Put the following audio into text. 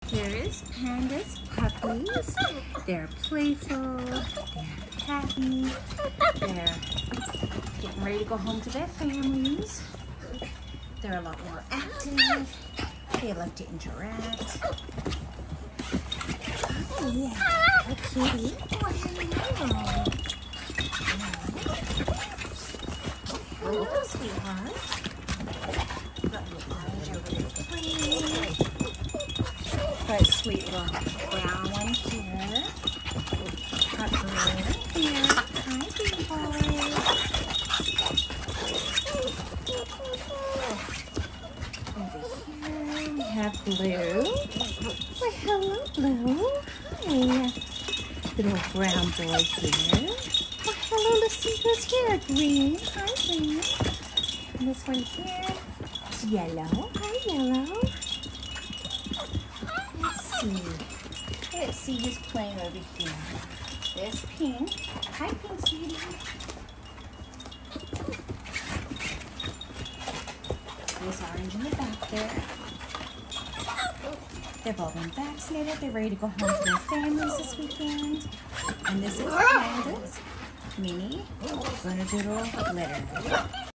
Here is Panda's puppies. They're playful, they're happy, they're getting ready to go home to their families. They're a lot more active. They like to interact. Oh yeah, a kitty. Oh, hello. Hello, sweetheart. Got your eyes over there playing. Got a sweet little brown one here. Got blue here. Hi, big boy. Over here we have Blue. Well, hello, Blue. Hi. Little brown boy here. Oh, hello, let's see who's here. Green. Hi, Green. And this one here is Yellow. Hi, Yellow. Let's see who's playing over here. There's Pink. Hi, Pink, sweetie. There's Orange in the back there. They've all been vaccinated. They're ready to go home to their families this weekend. And this is Panda's mini Bernedoodle litter.